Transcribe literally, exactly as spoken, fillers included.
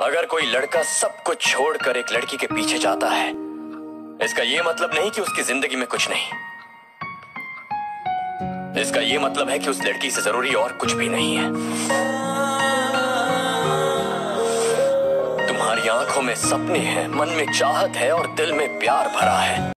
अगर कोई लड़का सब कुछ छोड़कर एक लड़की के पीछे जाता है, इसका यह मतलब नहीं कि उसकी जिंदगी में कुछ नहीं। इसका यह मतलब है कि उस लड़की से जरूरी और कुछ भी नहीं है। तुम्हारी आंखों में सपने हैं, मन में चाहत है और दिल में प्यार भरा है।